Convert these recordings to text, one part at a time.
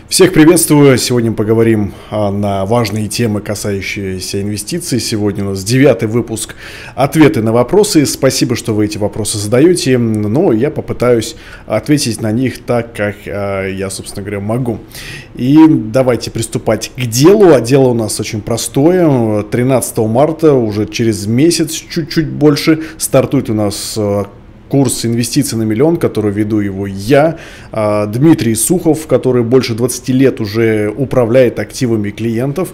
Всех приветствую. Сегодня поговорим на важные темы, касающиеся инвестиций. Сегодня у нас 9-й выпуск «Ответы на вопросы». Спасибо, что вы эти вопросы задаете, но я попытаюсь ответить на них так, как я, собственно говоря, могу. И давайте приступать к делу. А дело у нас очень простое. 13 марта, уже через месяц, чуть-чуть больше, стартует у нас курс «Инвестиции на миллион», который веду его я, Дмитрий Сухов, который больше 20 лет уже управляет активами клиентов,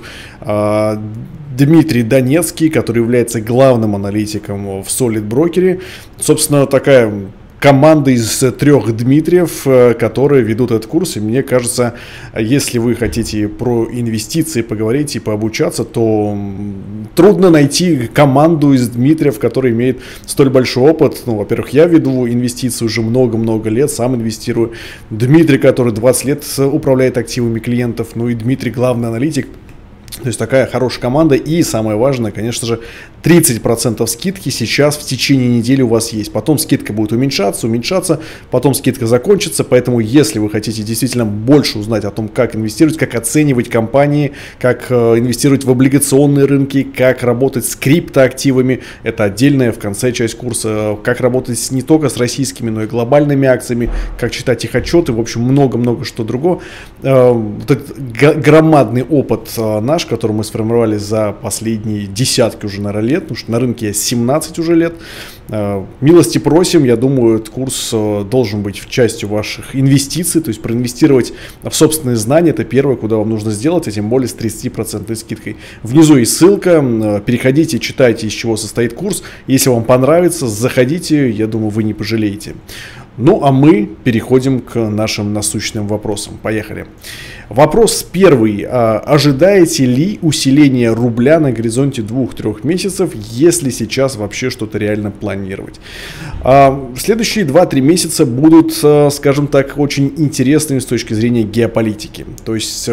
Дмитрий Донецкий, который является главным аналитиком в Solid Broker. Собственно, такая команда из 3 Дмитриев, которые ведут этот курс. И мне кажется, если вы хотите про инвестиции поговорить и пообучаться, то трудно найти команду из Дмитриев, которая имеет столь большой опыт. Ну, во-первых, я веду инвестиции уже много-много лет, сам инвестирую. Дмитрий, который 20 лет управляет активами клиентов. Ну и Дмитрий главный аналитик. То есть такая хорошая команда. И самое важное, конечно же, 30% скидки сейчас в течение недели у вас есть. Потом скидка будет уменьшаться, потом скидка закончится. Поэтому, если вы хотите действительно больше узнать о том, как инвестировать, как оценивать компании, как инвестировать в облигационные рынки, как работать с криптоактивами, это отдельная в конце часть курса, как работать не только с российскими, но и глобальными акциями, как читать их отчеты, в общем, много-много что другого. Вот этот громадный опыт наш, который мы сформировали за последние десятки уже, наверное, лет, потому что на рынке я 17 уже лет. Милости просим, я думаю, этот курс должен быть частью ваших инвестиций, то есть проинвестировать в собственные знания, это первое, куда вам нужно сделать, а тем более с 30% скидкой. Внизу есть ссылка, переходите, читайте, из чего состоит курс, если вам понравится, заходите, я думаю, вы не пожалеете. Ну, а мы переходим к нашим насущным вопросам. Поехали. Вопрос первый. Ожидаете ли усиления рубля на горизонте 2-3 месяцев, если сейчас вообще что-то реально планировать? Следующие 2-3 месяца будут, скажем так, очень интересными с точки зрения геополитики. То есть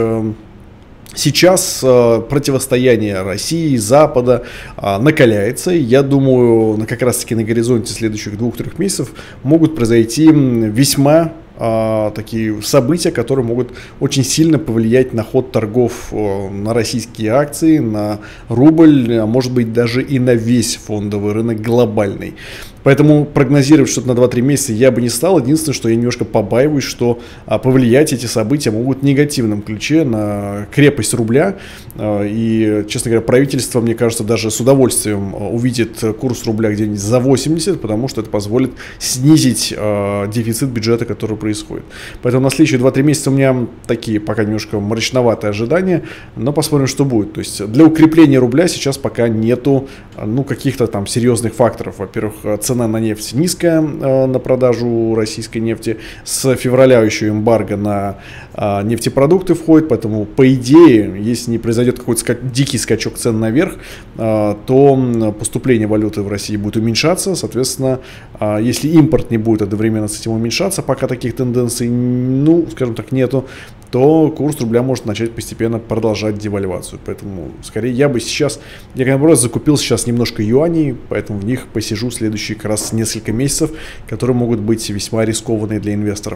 сейчас противостояние России и Запада накаляется. Я думаю, как раз таки на горизонте следующих 2-3 месяцев могут произойти весьма такие события, которые могут очень сильно повлиять на ход торгов на российские акции, на рубль, а может быть даже и на весь фондовый рынок глобальный. Поэтому прогнозировать что-то на 2-3 месяца я бы не стал. Единственное, что я немножко побаиваюсь, что повлиять эти события могут в негативном ключе на крепость рубля. И, честно говоря, правительство, мне кажется, даже с удовольствием увидит курс рубля где-нибудь за 80, потому что это позволит снизить дефицит бюджета, который происходит. Поэтому на следующие 2-3 месяца у меня такие пока немножко мрачноватые ожидания, но посмотрим, что будет. То есть для укрепления рубля сейчас пока нету каких-то там серьезных факторов. Во-первых, цена на нефть низкая на продажу российской нефти. С февраля еще эмбарго на нефтепродукты входит, поэтому, по идее, если не произойдет какой-то дикий скачок цен наверх, то поступление валюты в России будет уменьшаться. Соответственно, если импорт не будет одновременно с этим уменьшаться, пока таких тенденций, скажем так, нету, то курс рубля может начать постепенно продолжать девальвацию. Поэтому, скорее, я наоборот, закупил сейчас немножко юаней, поэтому в них посижу следующие как раз несколько месяцев, которые могут быть весьма рискованные для инвесторов.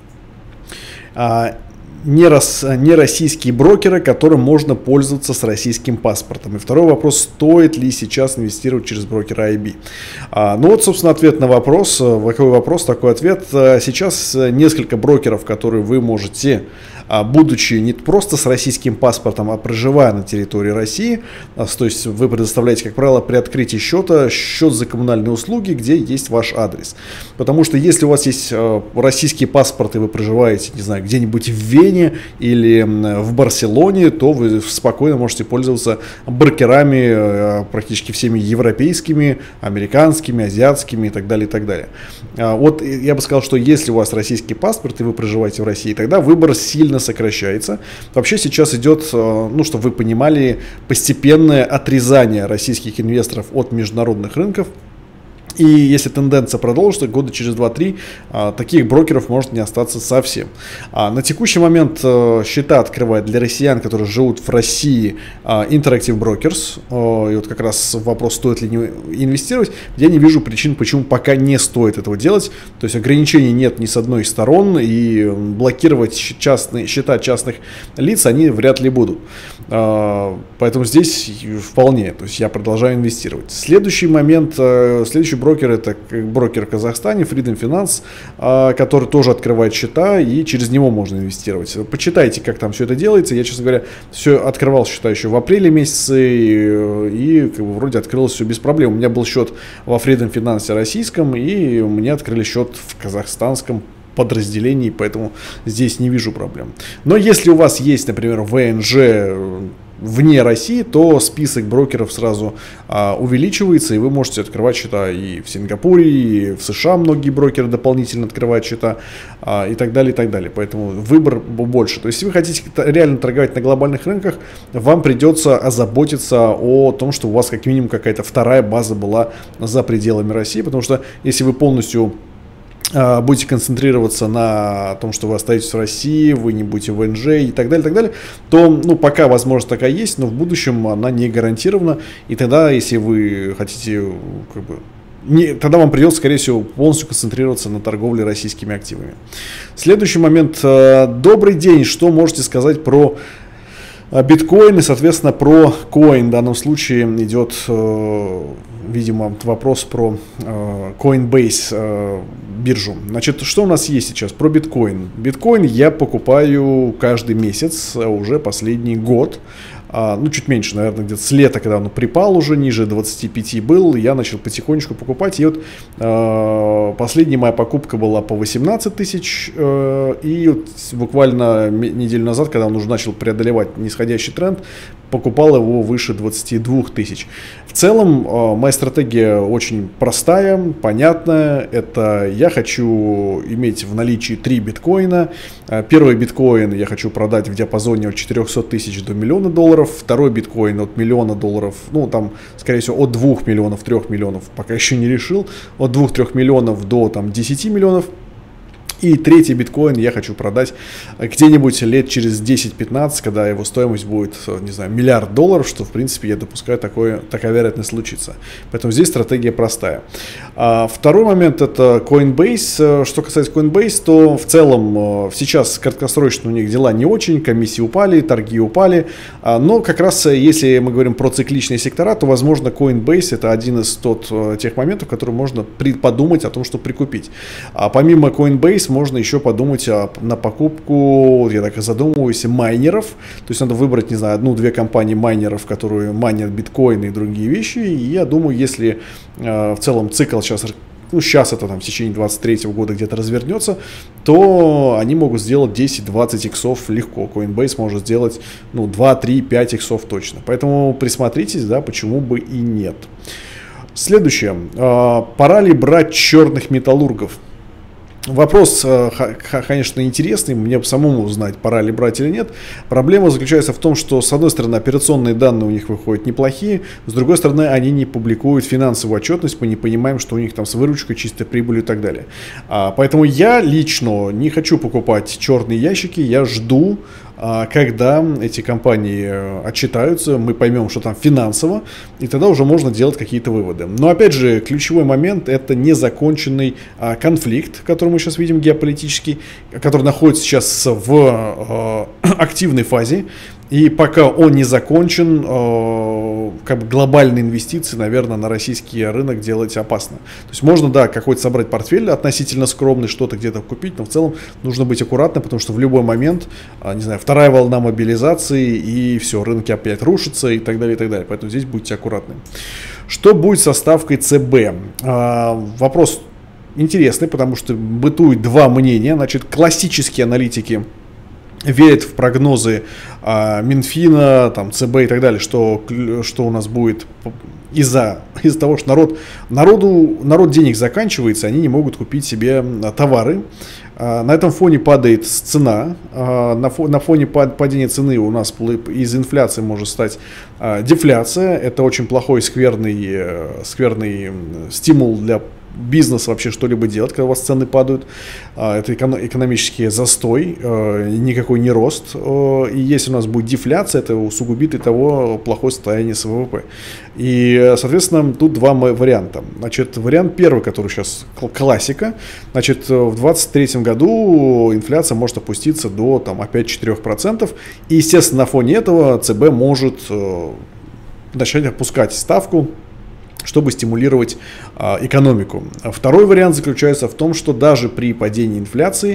Не российские брокеры, которым можно пользоваться с российским паспортом. И второй вопрос, стоит ли сейчас инвестировать через брокера IB. Собственно, ответ на вопрос. Какой вопрос, такой ответ. Сейчас несколько брокеров, которые вы можете, будучи не просто с российским паспортом, а проживая на территории России, то есть вы предоставляете, как правило, при открытии счета счет за коммунальные услуги, где есть ваш адрес. Потому что если у вас есть российский паспорт и вы проживаете, не знаю, где-нибудь в Вене или в Барселоне, то вы спокойно можете пользоваться брокерами практически всеми европейскими, американскими, азиатскими и так далее, и так далее. Вот я бы сказал, что если у вас российский паспорт и вы проживаете в России, тогда выбор сильно сокращается. Вообще сейчас идет, чтобы вы понимали, постепенное отрезание российских инвесторов от международных рынков. И если тенденция продолжится, года через 2-3 таких брокеров может не остаться совсем. На текущий момент счета открывает для россиян, которые живут в России, Interactive Brokers. И вот как раз вопрос, стоит ли инвестировать, я не вижу причин, почему пока не стоит этого делать. То есть ограничений нет ни с одной из сторон, и блокировать счета частных лиц они вряд ли будут. Поэтому здесь вполне, то есть я продолжаю инвестировать. Следующий момент, следующий брокер — это брокер в Казахстане, Freedom Finance, который тоже открывает счета, и через него можно инвестировать. Почитайте, как там все это делается. Я, честно говоря, все открывал счета еще в апреле месяце, и как бы, вроде открылось все без проблем. У меня был счет во Freedom Finance российском, и мне открыли счет в казахстанском подразделений, поэтому здесь не вижу проблем. Но если у вас есть, например, ВНЖ вне России, то список брокеров сразу увеличивается, и вы можете открывать счета и в Сингапуре, и в США многие брокеры дополнительно открывают счета, и так далее, и так далее. Поэтому выбор больше. То есть, если вы хотите реально торговать на глобальных рынках, вам придется озаботиться о том, что у вас как минимум какая-то вторая база была за пределами России, потому что если вы полностью будете концентрироваться на том, что вы остаетесь в России, вы не будете в ВНЖ и так далее, то, ну, пока возможность такая есть, но в будущем она не гарантирована. И тогда, если вы хотите, как бы, тогда вам придется, скорее всего, полностью концентрироваться на торговле российскими активами. Следующий момент. Добрый день. Что можете сказать про биткоин и, соответственно, про коин? В данном случае идет, видимо, вопрос про Coinbase биржу. Значит, что у нас есть сейчас про биткоин? Биткоин я покупаю каждый месяц уже последний год. Ну, чуть меньше, наверное, где-то с лета, когда он припал уже, ниже 25 был, я начал потихонечку покупать. И вот последняя моя покупка была по 18 тысяч. И вот буквально неделю назад, когда он уже начал преодолевать нисходящий тренд, покупал его выше 22 тысяч. В целом, моя стратегия очень простая, понятная. Это я хочу иметь в наличии 3 биткоина. Первый биткоин я хочу продать в диапазоне от 400 тысяч до $1 миллиона. Второй биткоин от $1 миллиона, ну там, скорее всего, от 2 миллионов, 3 миллионов, пока еще не решил. От 2-3 миллионов до там 10 миллионов. И третий биткоин я хочу продать где-нибудь лет через 10-15, когда его стоимость будет, не знаю, $1 миллиард, что, в принципе, я допускаю, такая вероятность случится. Поэтому здесь стратегия простая. Второй момент — это Coinbase. Что касается Coinbase, то в целом сейчас краткосрочно у них дела не очень, комиссии упали, торги упали. Но как раз если мы говорим про цикличные сектора, то, возможно, Coinbase — это один из тех моментов, которые можно подумать о том, что прикупить. Помимо Coinbase, можно еще подумать на покупку, я так и задумываюсь, майнеров. То есть надо выбрать, не знаю, 1-2 компании майнеров, которые майнят биткоины и другие вещи. И я думаю, если в целом цикл сейчас, ну, сейчас это там в течение 2023 года где-то развернется, то они могут сделать 10-20 иксов легко. Coinbase может сделать, ну, 2, 3, 5 иксов точно. Поэтому присмотритесь, да, почему бы и нет. Следующее. Пора ли брать черных металлургов? Вопрос, конечно, интересный, мне самому узнать, пора ли брать или нет. Проблема заключается в том, что, с одной стороны, операционные данные у них выходят неплохие, с другой стороны, они не публикуют финансовую отчетность, мы не понимаем, что у них там с выручкой, чистой прибылью и так далее. Поэтому я лично не хочу покупать черные ящики, я жду, когда эти компании отчитаются, мы поймем, что там финансово, и тогда уже можно делать какие-то выводы. Но опять же, ключевой момент — это незаконченный конфликт, который мы сейчас видим, геополитический, который находится сейчас в активной фазе. И пока он не закончен, как бы глобальные инвестиции, наверное, на российский рынок делать опасно. То есть можно, да, какой-то собрать портфель относительно скромный, что-то где-то купить, но в целом нужно быть аккуратным, потому что в любой момент, не знаю, вторая волна мобилизации, и все, рынки опять рушатся и так далее, и так далее. Поэтому здесь будьте аккуратны. Что будет со ставкой ЦБ? Вопрос интересный, потому что бытует два мнения. Значит, классические аналитики верят в прогнозы Минфина, там, ЦБ и так далее, что у нас будет из-за того, что народ денег заканчивается, они не могут купить себе товары. На этом фоне падает цена. На фоне падения цены у нас из инфляции может стать дефляция. Это очень плохой, скверный стимул для бизнес вообще что-либо делать, когда у вас цены падают. Это экономический застой, никакой не рост. И если у нас будет дефляция, это усугубит и того плохое состояние с ВВП. И, соответственно, тут два варианта. Значит, вариант первый, который сейчас классика. Значит, в 2023 году инфляция может опуститься до там, опять 4%. И, естественно, на фоне этого ЦБ может начать опускать ставку, чтобы стимулировать экономику. Второй вариант заключается в том, что даже при падении инфляции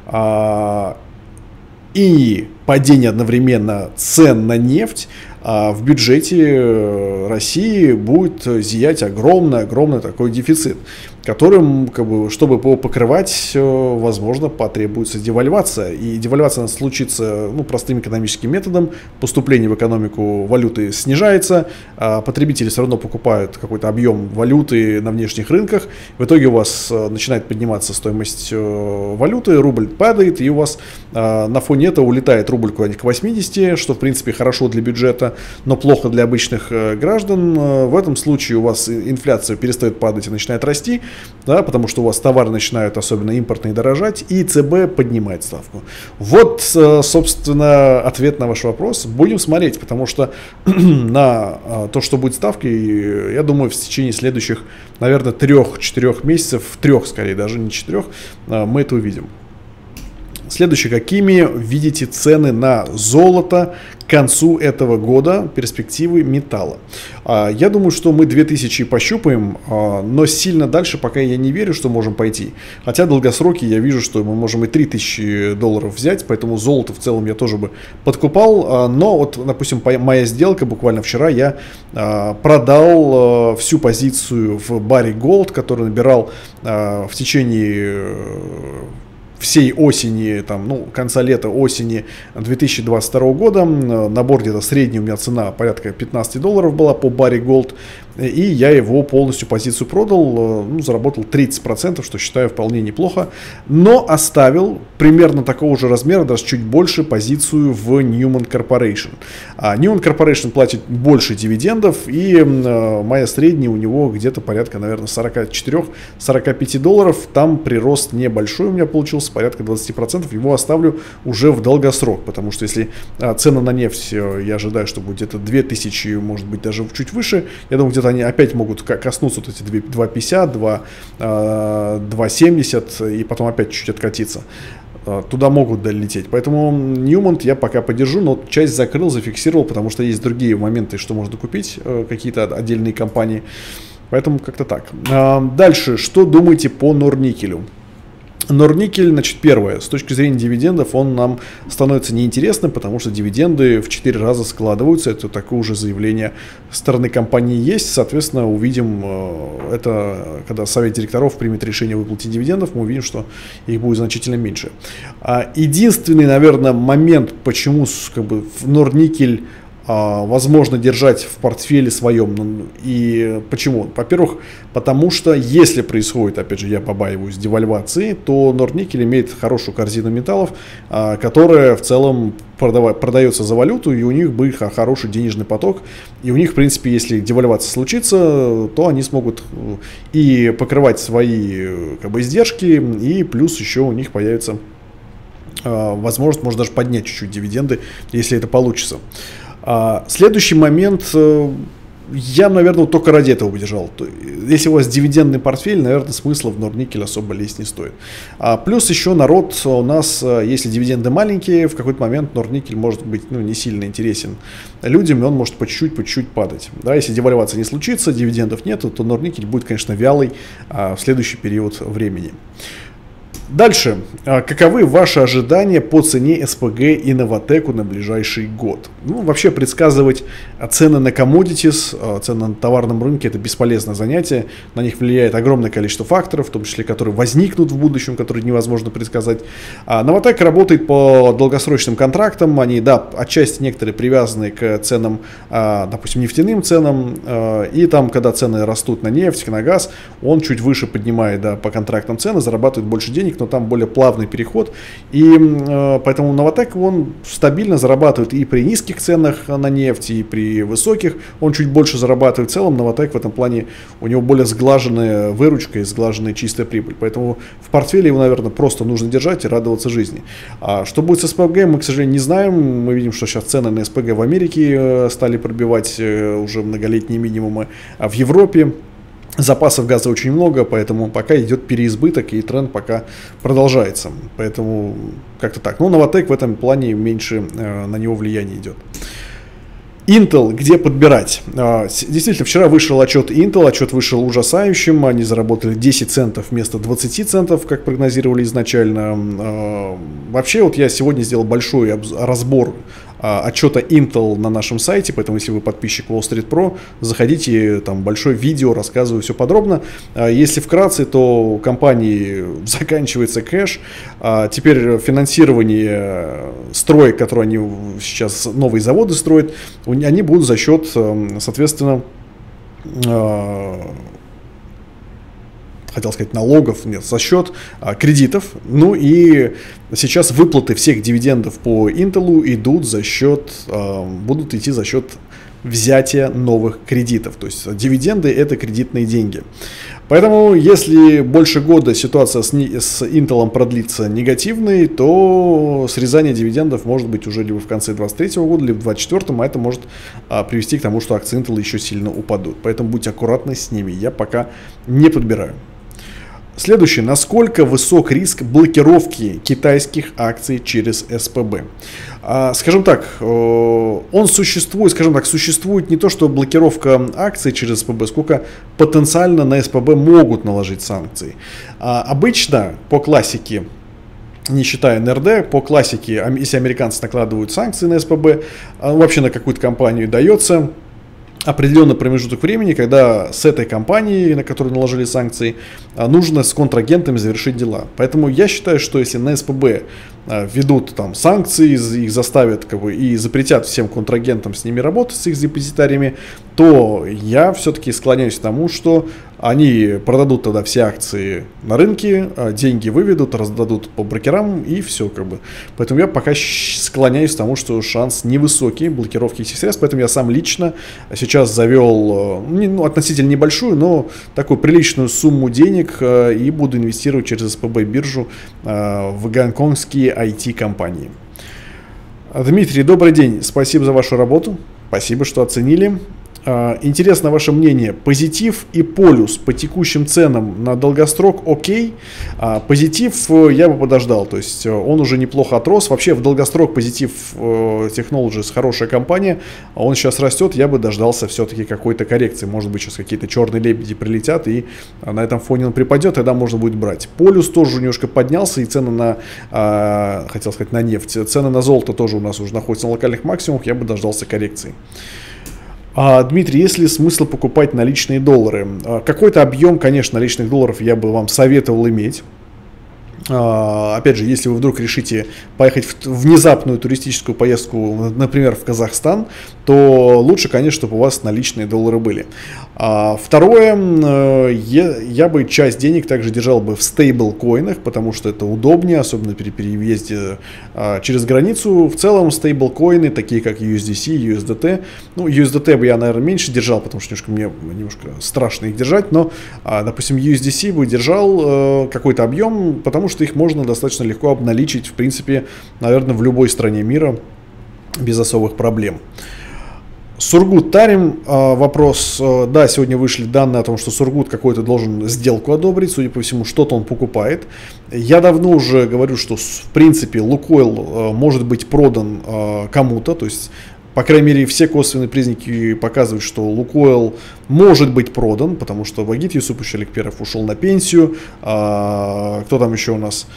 и падении одновременно цен на нефть, в бюджете России будет зиять огромный такой дефицит, которым, чтобы его покрывать, возможно, потребуется девальвация. И девальвация случится простым экономическим методом. Поступление в экономику валюты снижается, потребители все равно покупают какой-то объем валюты на внешних рынках. В итоге у вас начинает подниматься стоимость валюты, рубль падает, и у вас на фоне этого улетает рубль куда-нибудь к 80, что в принципе хорошо для бюджета, но плохо для обычных граждан. В этом случае у вас инфляция перестает падать и начинает расти, да, потому что у вас товары начинают, особенно импортные, дорожать, и ЦБ поднимает ставку. Вот, собственно, ответ на ваш вопрос. Будем смотреть, потому что на то, что будет ставкой, я думаю, в течение следующих, наверное, 3-4 месяцев, 3 скорее, даже не 4, мы это увидим. Следующее, какими видите цены на золото к концу этого года, перспективы металла? Я думаю, что мы 2000 пощупаем, но сильно дальше пока я не верю, что можем пойти. Хотя долгосроки я вижу, что мы можем и $3000 взять, поэтому золото в целом я тоже бы подкупал. Но вот, допустим, моя сделка, буквально вчера я продал всю позицию в Barrick Gold, который набирал в течение всей осени, конца лета, осени 2022 года. Набор где-то средний у меня цена порядка $15 была по Barrick Gold. И я его полностью позицию продал, заработал 30%, что считаю вполне неплохо. Но оставил примерно такого же размера, даже чуть больше, позицию в Newmont Corporation. Newmont Corporation платит больше дивидендов, и моя средняя у него где-то порядка, наверное, $44-45. Там прирост небольшой у меня получился, порядка 20%. Его оставлю уже в долгосрок, потому что если цена на нефть, я ожидаю, что будет где-то 2000, может быть, даже чуть выше, я думаю, где-то они опять могут коснуться вот эти 2,50, 2,70 и потом опять чуть откатиться. Туда могут долететь. Поэтому Newmont я пока подержу, но часть закрыл, зафиксировал, потому что есть другие моменты, что можно купить, какие-то отдельные компании. Поэтому как-то так. Дальше, что думаете по Норникелю? Норникель, значит, первое, с точки зрения дивидендов он нам становится неинтересным, потому что дивиденды в 4 раза складываются, это такое уже заявление стороны компании есть, соответственно, увидим это, когда совет директоров примет решение выплатить дивидендов, мы увидим, что их будет значительно меньше. Единственный, наверное, момент, почему в Норникель возможно держать в портфеле своем. И почему? Во-первых, потому что если происходит, опять же, я побаиваюсь девальвации, то Норникель имеет хорошую корзину металлов, которая в целом продается за валюту, и у них будет хороший денежный поток. И у них, в принципе, если девальвация случится, то они смогут и покрывать свои издержки, и плюс еще у них появится возможность, может даже поднять чуть-чуть дивиденды, если это получится. Следующий момент, я, наверное, только ради этого удержал. Если у вас дивидендный портфель, наверное, смысла в Норникель особо лезть не стоит. Плюс еще народ у нас, если дивиденды маленькие, в какой-то момент Норникель может быть не сильно интересен людям, и он может по чуть-чуть падать. Да, если девальвация не случится, дивидендов нет, то Норникель будет, конечно, вялый в следующий период времени. Дальше. Каковы ваши ожидания по цене СПГ и Новатэку на ближайший год? Ну, вообще предсказывать цены на commodities, цены на товарном рынке — это бесполезное занятие. На них влияет огромное количество факторов, в том числе, которые возникнут в будущем, которые невозможно предсказать. Новатэк работает по долгосрочным контрактам. Они, да, отчасти некоторые привязаны к ценам, допустим, нефтяным ценам. И там, когда цены растут на нефть, на газ, он чуть выше поднимает, да, по контрактам цены, зарабатывает больше денег, но там более плавный переход, и поэтому Новатэк, он стабильно зарабатывает и при низких ценах на нефть, и при высоких, он чуть больше зарабатывает. В целом Новатэк в этом плане, у него более сглаженная выручка и сглаженная чистая прибыль, поэтому в портфеле его, наверное, просто нужно держать и радоваться жизни. А что будет с СПГ, мы, к сожалению, не знаем. Мы видим, что сейчас цены на СПГ в Америке стали пробивать уже многолетние минимумы, а в Европе запасов газа очень много, поэтому пока идет переизбыток, и тренд пока продолжается. Поэтому как-то так. Но Новатэк в этом плане меньше на него влияние идет. Intel, где подбирать? Действительно, вчера вышел отчет Intel, отчет вышел ужасающим, они заработали 10 центов вместо 20 центов, как прогнозировали изначально. Вообще, вот я сегодня сделал большой разбор отчета Intel на нашем сайте, поэтому если вы подписчик Wall Street Pro, заходите, там большое видео, рассказываю все подробно. Если вкратце, то у компании заканчивается кэш, теперь финансирование строек, которые они сейчас, новые заводы строят, они будут за счет, соответственно, хотел сказать налогов, нет, за счет кредитов. Ну и сейчас выплаты всех дивидендов по Intel идут за счет, будут идти за счет взятия новых кредитов. То есть дивиденды — это кредитные деньги. Поэтому, если больше года ситуация с Intel продлится негативной, то срезание дивидендов может быть уже либо в конце 2023 года, либо в 2024, а это может привести к тому, что акции Intel еще сильно упадут. Поэтому будьте аккуратны с ними, я пока не подбираю. Следующее. Насколько высок риск блокировки китайских акций через СПБ? Скажем так, он существует, существует не то, что блокировка акций через СПБ, сколько потенциально на СПБ могут наложить санкции. Обычно по классике, не считая НРД, по классике, если американцы накладывают санкции на СПБ, вообще на какую-то компанию дается определенный промежуток времени, когда с этой компанией, на которую наложили санкции, нужно с контрагентами завершить дела. Поэтому я считаю, что если на СПБ введут там санкции, их заставят и запретят всем контрагентам с ними работать, с их депозитариями, то я все-таки склоняюсь к тому, что они продадут тогда все акции на рынке, деньги выведут, раздадут по брокерам и все . Поэтому я пока склоняюсь к тому, что шанс невысокий блокировки этих средств. Поэтому я сам лично сейчас завел относительно небольшую, но такую приличную сумму денег и буду инвестировать через СПБ биржу в гонконгские IT-компании. Дмитрий, добрый день. Спасибо за вашу работу. Спасибо, что оценили. Интересно ваше мнение. Позитив и полюс по текущим ценам на долгосрок окей. Позитив я бы подождал. То есть он уже неплохо отрос. Вообще в долгосрок Позитив Technologies хорошая компания. Он сейчас растет. Я бы дождался все-таки какой-то коррекции. Может быть, сейчас какие-то черные лебеди прилетят и на этом фоне он припадет. Тогда можно будет брать. Полюс тоже немножко поднялся. И цены на, хотел сказать, на нефть. Цены на золото тоже у нас уже находятся на локальных максимумах. Я бы дождался коррекции. Дмитрий, есть ли смысл покупать наличные доллары? Какой-то объем, конечно, наличных долларов я бы вам советовал иметь. Опять же, если вы вдруг решите поехать в внезапную туристическую поездку, например, в Казахстан, то лучше, конечно, чтобы у вас наличные доллары были. Второе, я бы часть денег также держал бы в стейблкоинах, потому что это удобнее, особенно при переезде через границу. В целом, стейблкоины, такие как USDC, USDT, USDT бы я, наверное, меньше держал, потому что мне немножко страшно их держать, но, допустим, USDC бы держал какой-то объем, потому что их можно достаточно легко обналичить, в принципе, наверное, в любой стране мира без особых проблем. Сургут Тарим, вопрос, да, сегодня вышли данные о том, что Сургут какой-то должен сделку одобрить, судя по всему, что-то он покупает. Я давно уже говорю, что, в принципе, Лукойл может быть продан кому-то, то есть по крайней мере, все косвенные признаки показывают, что Лукойл может быть продан, потому что Вагит Юсупович Аликперов ушел на пенсию. Кто там еще у нас?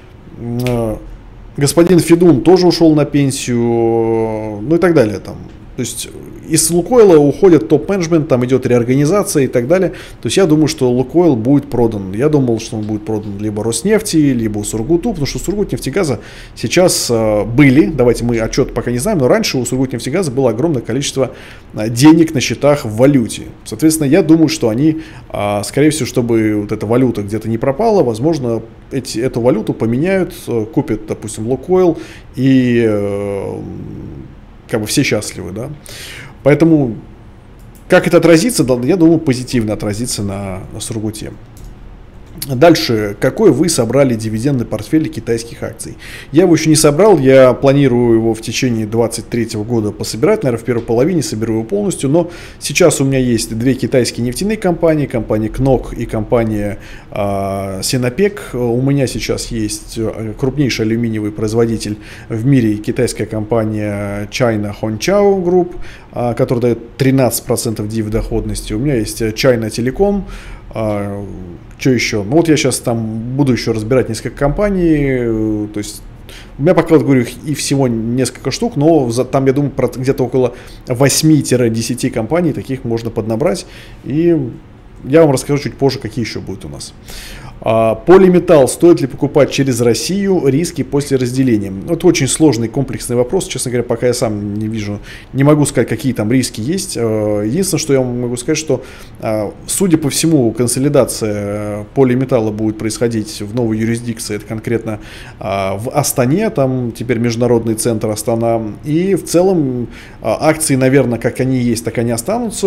Господин Федун тоже ушел на пенсию, ну и так далее там. То есть из Лукойла уходит топ-менеджмент, там идет реорганизация и так далее. То есть я думаю, что Лукойл будет продан. Я думал, что он будет продан либо Роснефти, либо Сургуту, потому что Сургутнефтегаза сейчас были, давайте мы отчет пока не знаем, но раньше у Сургутнефтегаза было огромное количество денег на счетах в валюте. Соответственно, я думаю, что они, скорее всего, чтобы вот эта валюта где-то не пропала, возможно, эту валюту поменяют, купят, допустим, Лукойл и как бы все счастливы, да. Поэтому, как это отразится, я думаю, позитивно отразится на Сургуте. Дальше, какой вы собрали дивидендный портфель китайских акций? Я его еще не собрал, я планирую его в течение 2023 года пособирать, наверное, в первой половине соберу его полностью, но сейчас у меня есть две китайские нефтяные компании, компания КНОК и компания Синопек. У меня сейчас есть крупнейший алюминиевый производитель в мире, китайская компания China Hongqiao Group, которая дает 13% дивидоходности. У меня есть China Telecom. Что еще? Ну вот я сейчас там буду еще разбирать несколько компаний, то есть у меня пока, вот говорю, и всего несколько штук, но там, я думаю, где-то около 8-10 компаний таких можно поднабрать, и я вам расскажу чуть позже, какие еще будут у нас. Полиметалл стоит ли покупать через Россию, риски после разделения? Это очень сложный комплексный вопрос, честно говоря, пока я сам не вижу, не могу сказать, какие там риски есть. Единственное, что я могу сказать, что, судя по всему, консолидация полиметалла будет происходить в новой юрисдикции, это конкретно в Астане, там теперь международный центр Астана, и в целом акции, наверное, как они есть, так они останутся,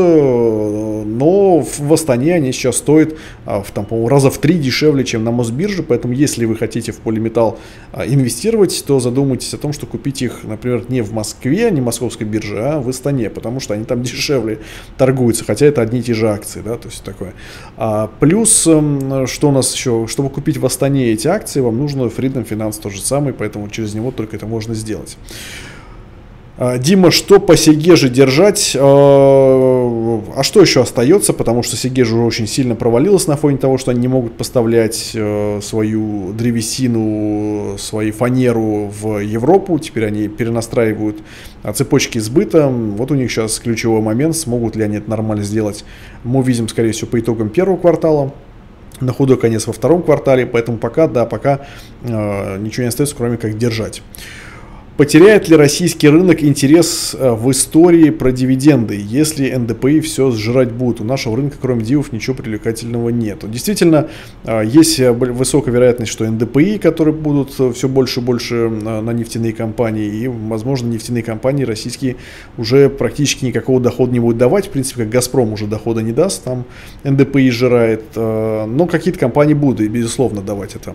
но в Астане они сейчас стоят, там, по-моему, раза в 3 дешевле, чем на Мосбирже, поэтому если вы хотите в полиметалл инвестировать, то задумайтесь о том, что купить их, например, не в Москве, не московской бирже, а в Астане, потому что они там дешевле торгуются, хотя это одни и те же акции, да, то есть такое. Плюс, что у нас еще, чтобы купить в Астане эти акции, вам нужно Freedom Finance то же самое, поэтому через него только это можно сделать. Дима, что по Сегеже держать? А что еще остается? Потому что Сегежа уже очень сильно провалилась на фоне того, что они не могут поставлять свою древесину, свою фанеру в Европу. Теперь они перенастраивают цепочки сбыта. Вот у них сейчас ключевой момент. Смогут ли они это нормально сделать? Мы увидим, скорее всего, по итогам первого квартала. На худой конец во втором квартале. Поэтому пока ничего не остается, кроме как держать. Потеряет ли российский рынок интерес в истории про дивиденды, если НДПИ все сжирать будут? У нашего рынка, кроме дивов, ничего привлекательного нет. Действительно, есть высокая вероятность, что НДПИ, которые будут все больше и больше на нефтяные компании, и, возможно, нефтяные компании российские уже практически никакого дохода не будут давать. В принципе, как «Газпром» уже дохода не даст, там НДПИ сжирает, но какие-то компании будут, безусловно, давать это.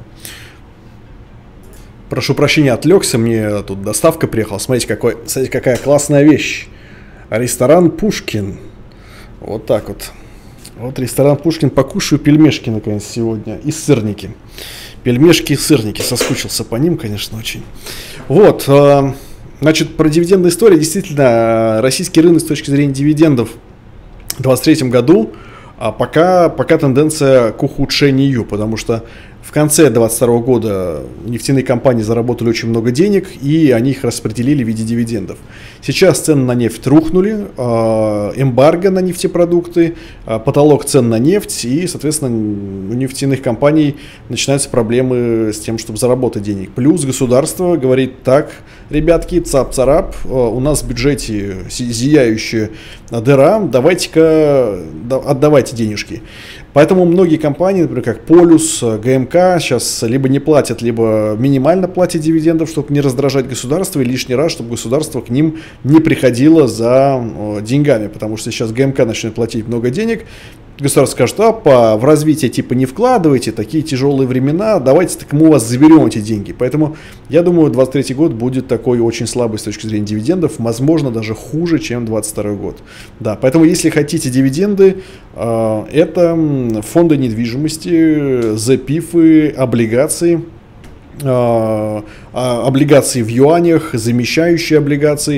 Прошу прощения, отвлекся, мне тут доставка приехала. Смотрите, какая классная вещь. Ресторан Пушкин. Вот так вот. Вот ресторан Пушкин. Покушаю пельмешки, наконец, сегодня. И сырники. Пельмешки и сырники. Соскучился по ним, конечно, очень. Вот. Значит, про дивидендные истории. Действительно, российский рынок с точки зрения дивидендов в 2023 году пока тенденция к ухудшению, потому что в конце 2022 года нефтяные компании заработали очень много денег, и они их распределили в виде дивидендов. Сейчас цены на нефть рухнули, эмбарго на нефтепродукты, потолок цен на нефть, и, соответственно, у нефтяных компаний начинаются проблемы с тем, чтобы заработать денег. Плюс государство говорит: так, ребятки, цап-царап, у нас в бюджете зияющая дыра, давайте-ка отдавайте денежки. Поэтому многие компании, например, как Полюс, ГМК, сейчас либо не платят, либо минимально платят дивидендов, чтобы не раздражать государство, и лишний раз, чтобы государство к ним не приходило за деньгами. Потому что сейчас ГМК начнет платить много денег, государство скажет: в развитие типа не вкладывайте, такие тяжелые времена, давайте так мы у вас заберем эти деньги. Поэтому я думаю, 2023 год будет такой очень слабый с точки зрения дивидендов, возможно, даже хуже, чем 2022 год. Да, поэтому если хотите дивиденды, это фонды недвижимости, ЗПИФы, облигации. Облигации в юанях, замещающие облигации.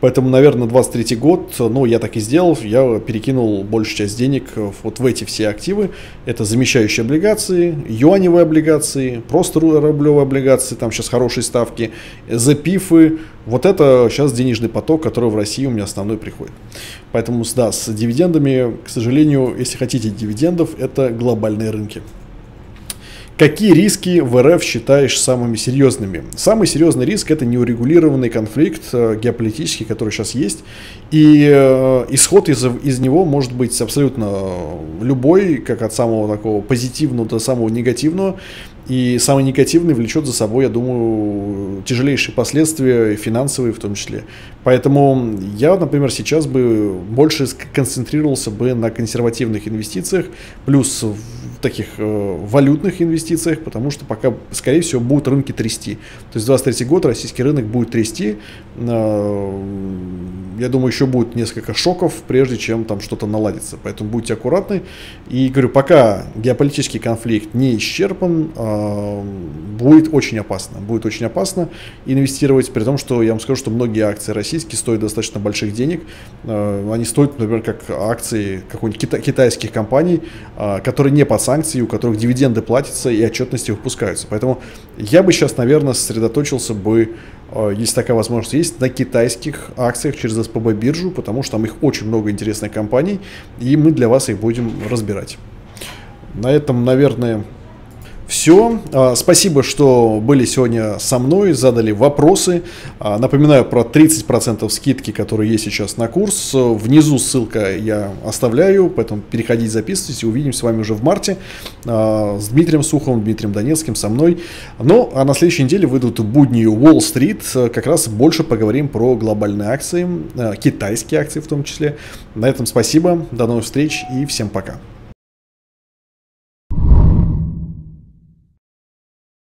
Поэтому, наверное, 23 год, ну, я так и сделал, я перекинул большую часть денег вот в эти все активы. Это замещающие облигации, юаневые облигации, просто рублевые облигации, там сейчас хорошие ставки, запифы. Вот это сейчас денежный поток, который в России у меня основной приходит. Поэтому, да, с дивидендами, к сожалению, если хотите дивидендов, это глобальные рынки. Какие риски в РФ считаешь самыми серьезными? Самый серьезный риск – это неурегулированный конфликт геополитический, который сейчас есть. И исход из него может быть абсолютно любой, как от самого такого позитивного до самого негативного. И самый негативный влечет за собой, я думаю, тяжелейшие последствия, финансовые в том числе. Поэтому я, например, сейчас бы больше концентрировался бы на консервативных инвестициях, плюс в таких валютных инвестициях, потому что пока, скорее всего, будут рынки трясти. То есть 2023 год российский рынок будет трясти. Я думаю, еще будет несколько шоков, прежде чем там что-то наладится. Поэтому будьте аккуратны. И говорю, пока геополитический конфликт не исчерпан, будет очень опасно. Будет очень опасно инвестировать, при том, что я вам скажу, что многие акции российские стоят достаточно больших денег. Они стоят, например, как акции какой-нибудь китайских компаний, которые не под санкции, у которых дивиденды платятся и отчетности выпускаются. Поэтому я бы сейчас, наверное, сосредоточился бы, если такая возможность есть, на китайских акциях через СПБ биржу, потому что там их очень много интересных компаний, и мы для вас их будем разбирать. На этом, наверное, все. Спасибо, что были сегодня со мной, задали вопросы. Напоминаю про 30% скидки, которые есть сейчас на курс. Внизу ссылка я оставляю, поэтому переходите, записывайтесь. Увидимся с вами уже в марте с Дмитрием Суховым, Дмитрием Донецким, со мной. Ну, а на следующей неделе выйдут будни Уолл-стрит. Как раз больше поговорим про глобальные акции, китайские акции в том числе. На этом спасибо, до новых встреч и всем пока.